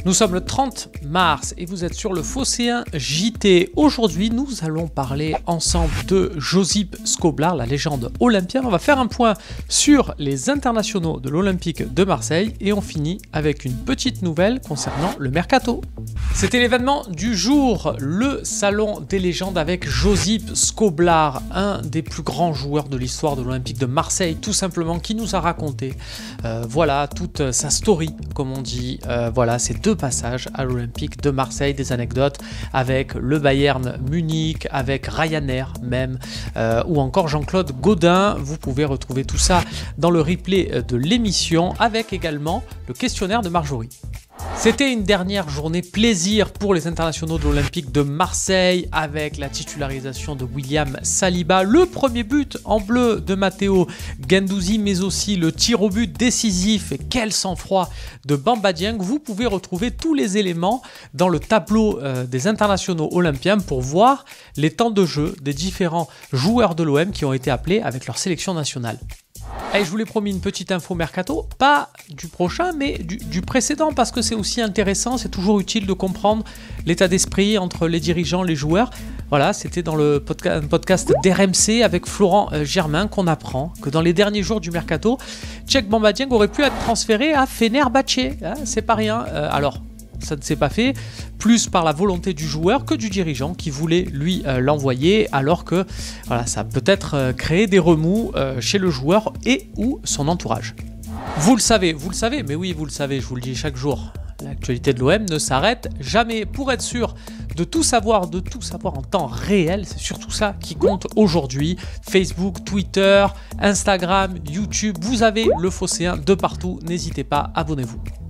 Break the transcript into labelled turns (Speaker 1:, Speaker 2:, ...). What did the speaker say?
Speaker 1: Nous sommes le 30 mars et vous êtes sur le Phocéen JT. Aujourd'hui, nous allons parler ensemble de Josip Skoblar, la légende olympienne. On va faire un point sur les internationaux de l'Olympique de Marseille et on finit avec une petite nouvelle concernant le mercato. C'était l'événement du jour, le salon des légendes avec Josip Skoblar, un des plus grands joueurs de l'histoire de l'Olympique de Marseille, tout simplement, qui nous a raconté voilà toute sa story, comme on dit, voilà ces deux passages à l'Olympique de Marseille, des anecdotes avec le Bayern Munich, avec Ryanair même, ou encore Jean-Claude Gaudin. Vous pouvez retrouver tout ça dans le replay de l'émission, avec également le questionnaire de Marjorie. C'était une dernière journée plaisir pour les internationaux de l'Olympique de Marseille avec la titularisation de William Saliba, le premier but en bleu de Matteo Guendouzi, mais aussi le tir au but décisif et quel sang-froid de Bamba Dieng. Vous pouvez retrouver tous les éléments dans le tableau des internationaux olympiens pour voir les temps de jeu des différents joueurs de l'OM qui ont été appelés avec leur sélection nationale. Allez, je vous l'ai promis, une petite info mercato, pas du prochain, mais du précédent, parce que c'est aussi intéressant, c'est toujours utile de comprendre l'état d'esprit entre les dirigeants, les joueurs. Voilà, c'était dans le podcast d'RMC avec Florent Germain qu'on apprend que dans les derniers jours du mercato, Cheikh Bamba Dieng aurait pu être transféré à Fenerbahçe, hein, c'est pas rien. Alors, ça ne s'est pas fait, plus par la volonté du joueur que du dirigeant qui voulait lui l'envoyer, alors que voilà, ça a peut-être créé des remous chez le joueur et ou son entourage. Vous le savez, mais oui, vous le savez, je vous le dis chaque jour. L'actualité de l'OM ne s'arrête jamais. Pour être sûr de tout savoir en temps réel, c'est surtout ça qui compte aujourd'hui. Facebook, Twitter, Instagram, YouTube, vous avez le Phocéen de partout. N'hésitez pas, abonnez-vous.